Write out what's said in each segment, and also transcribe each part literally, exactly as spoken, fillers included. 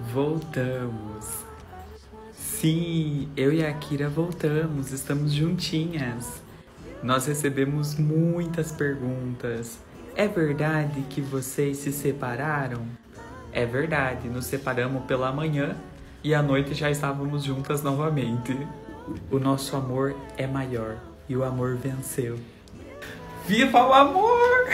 Voltamos. Sim, eu e a Kira voltamos, estamos juntinhas. Nós recebemos muitas perguntas. É verdade que vocês se separaram? É verdade, nos separamos pela manhã e à noite já estávamos juntas novamente. O nosso amor é maior e o amor venceu. Viva o amor!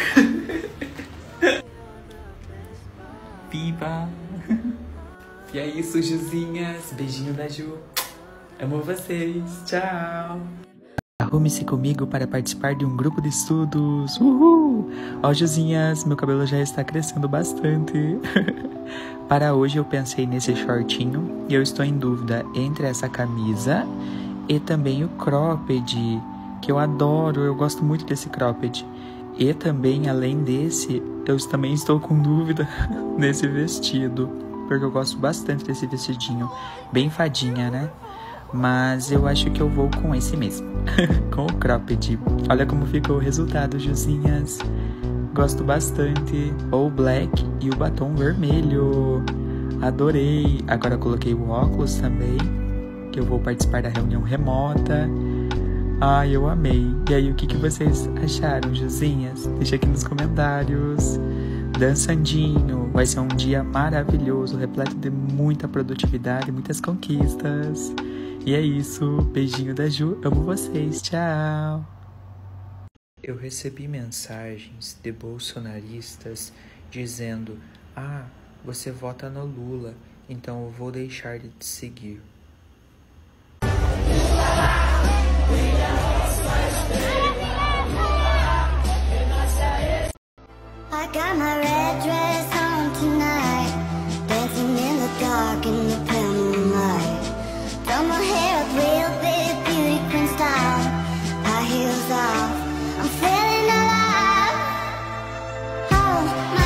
Viva! E é isso, Juzinhas. Beijinho da Ju. Amo vocês. Tchau. Arrume-se comigo para participar de um grupo de estudos. Uhul! Ó, Juzinhas, meu cabelo já está crescendo bastante. Para hoje eu pensei nesse shortinho e eu estou em dúvida entre essa camisa e também o cropped, que eu adoro, eu gosto muito desse cropped. E também, além desse, eu também estou com dúvida nesse vestido, porque eu gosto bastante desse vestidinho, bem fadinha, né? Mas eu acho que eu vou com esse mesmo, com o cropped. Olha como ficou o resultado, Juzinhas. Gosto bastante. O black e o batom vermelho. Adorei. Agora eu coloquei o óculos também, que eu vou participar da reunião remota. Ai, eu amei. E aí, o que, que vocês acharam, Juzinhas? Deixa aqui nos comentários. Dançandinho. Vai ser um dia maravilhoso, repleto de muita produtividade, muitas conquistas. E é isso. Beijinho da Ju. Amo vocês. Tchau. Eu recebi mensagens de bolsonaristas dizendo: ah, você vota no Lula, então eu vou deixar de te seguir. I got my red dress on tonight, dancing in the dark in the pale moonlight. Throw my hair up real big, beauty queen style, high heels off, I'm feeling alive. Oh,